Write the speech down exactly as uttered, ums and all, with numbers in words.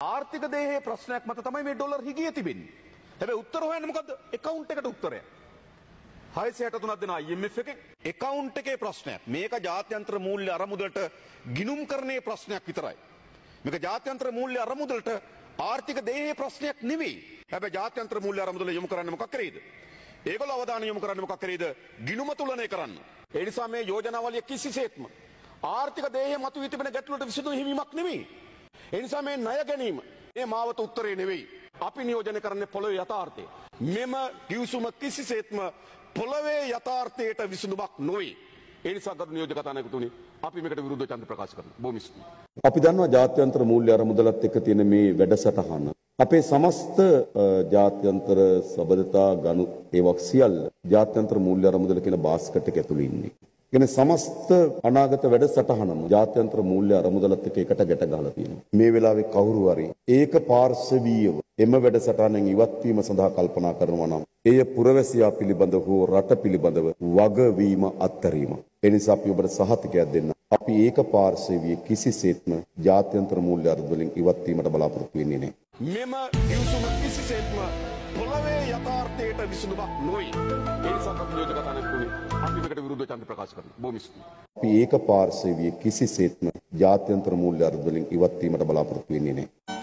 ආර්ථික දේහයේ ප්‍රශ්නයක් මත තමයි මේ ඩොලර් හිගිය තිබෙන්නේ. හැබැයි උත්තර හොයන්නේ මොකද්ද? account එකට උත්තරය. හයසිය අටතුනක් දෙන I M F එකේ account එකේ ප්‍රශ්නයක්. මේක ජාත්‍යන්තර මූල්‍ය අරමුදලට ගිණුම්කරණයේ ප්‍රශ්නයක් විතරයි. මේක ජාත්‍යන්තර මූල්‍ය අරමුදලට ආර්ථික දේහයේ ප්‍රශ්නයක් නෙවෙයි. හැබැයි ජාත්‍යන්තර මූල්‍ය අරමුදල යොමු කරන්නේ මොකක් කරේද? ඒගොල්ලෝ අවධානය යොමු කරන්නේ මොකක් කරේද? ගිණුම තුලනය කරන්න. ඒ නිසා මේ යෝජනාවලිය කිසිසේත්ම ආර්ථික දේහය මතුවී තිබෙන ගැටලුවට විසඳුම් හිමීමක් නෙවෙයි. ඒ නිසා මේ ණය ගැනීම මේ මාවත උත්තරේ නෙවෙයි. අපි නියෝජනය කරන්නේ පොළොවේ යථාර්ථය. මෙම කිව්සුම කිසිසේත්ම පොළොවේ යථාර්ථයට විසඳුමක් නොවේ. ඒ නිසා ගරු නියෝජක කතානායකතුනි අපි මේකට විරුද්ධව ඡන්ද ප්‍රකාශ කරනවා. බොහොම ස්තුතියි. අපි දන්නවා ජාත්‍යන්තර මූල්‍ය අරමුදලත් එක්ක තියෙන මේ වැඩසටහන අපේ සමස්ත ජාත්‍යන්තර සබඳතා ගනු ඒවක් සියල්ල ජාත්‍යන්තර මූල්‍ය අරමුදල කියන බාස්කට් එක ඇතුළේ ඉන්නේ. කියන්නේ සමස්ත අනාගත වැඩසටහනම ජාත්‍යන්තර මූල්‍ය අරමුදලත් එක්ක එකට ගැට ගහලා තියෙනවා. මේ වෙලාවේ කවුරු හරි ඒක පාර්ශවීයව එම වැඩසටහනෙන් ඉවත් වීම සඳහා කල්පනා කරනවා නම් එය පුරවැසියා පිළිබඳ හෝ රට පිළිබඳව වගවීම අත්හැරීම. ඒ නිසා අපි ඔබට සහතිකයක් දෙන්න. අපි ඒක පාර්ශවීය කිසිසේත්ම ජාත්‍යන්තර මූල්‍ය අරමුදලෙන් ඉවත් වීමට බලාපොරොත්තු වෙන්නේ නැහැ. මෙම කිව්සුම කිසිසේත්ම පොළොවේ යථාර්ථයට විසඳුමක් නොවේ. ඒ නිසා අපි නියෝජක කතානායකතුනි අපි මේකට විරුද්ධව ඡන්ද ප්‍රකාශ කරනවා. බොහොම ස්තුතියි. අපි ඒක පාර්ශවීය කිසිසේත්ම ජාත්‍යන්තර මූල්‍ය අරමුදලෙන් ඉවත් වීමට බලාපොරොත්තු වෙන්නේ නැහැ.